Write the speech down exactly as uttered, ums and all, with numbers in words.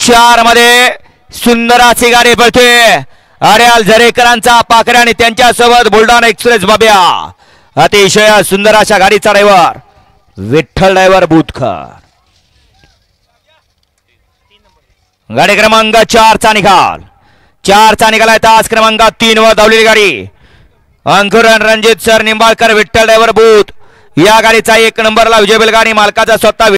चार मध्ये सुंदर अशी गाडी पळते अड्याल झरेकरांचा पाखरे आणि त्यांच्या सोबत बुलढाणा एक्सप्रेस बाब्या अतिशय सुंदर अशा गाडीचा ड्रायव्हर विठ्ठल ड्रायव्हर बुतकर गाडी क्रमांक चार चा निकाल चार चा निकाल आहे तास क्रमांक तीन वर धावलेली गाडी अंकुरन रणजित सर निंबाळकर विठ्ठल ड्रायव्हर बूथ या गाडीचा एक नंबरला विजय बैलगाडी मालकाचा स्वतः